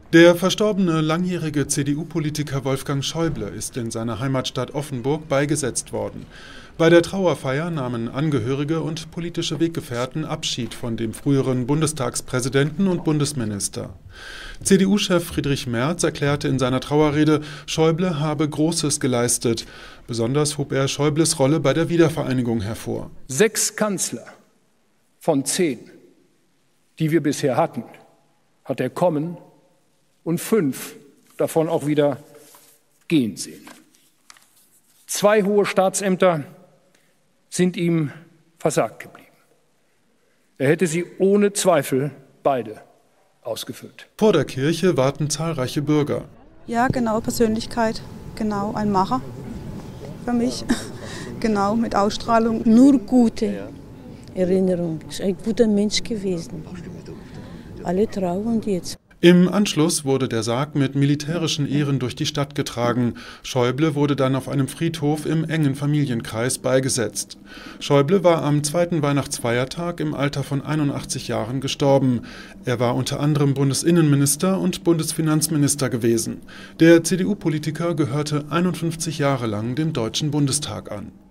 Der verstorbene langjährige CDU-Politiker Wolfgang Schäuble ist in seiner Heimatstadt Offenburg beigesetzt worden. Bei der Trauerfeier nahmen Angehörige und politische Weggefährten Abschied von dem früheren Bundestagspräsidenten und Bundesminister. CDU-Chef Friedrich Merz erklärte in seiner Trauerrede, Schäuble habe Großes geleistet. Besonders hob er Schäubles Rolle bei der Wiedervereinigung hervor. 6 Kanzler von 10, die wir bisher hatten, hat er kommen und 5 davon auch wieder gehen sehen. 2 hohe Staatsämter sind ihm versagt geblieben. Er hätte sie ohne Zweifel beide ausgefüllt. Vor der Kirche warten zahlreiche Bürger. Ja, genau, Persönlichkeit, genau, ein Macher für mich, genau, mit Ausstrahlung. Nur gute Erinnerung, ist ein guter Mensch gewesen. Alle trauern jetzt. Im Anschluss wurde der Sarg mit militärischen Ehren durch die Stadt getragen. Schäuble wurde dann auf einem Friedhof im engen Familienkreis beigesetzt. Schäuble war am 2. Weihnachtsfeiertag im Alter von 81 Jahren gestorben. Er war unter anderem Bundesinnenminister und Bundesfinanzminister gewesen. Der CDU-Politiker gehörte 51 Jahre lang dem Deutschen Bundestag an.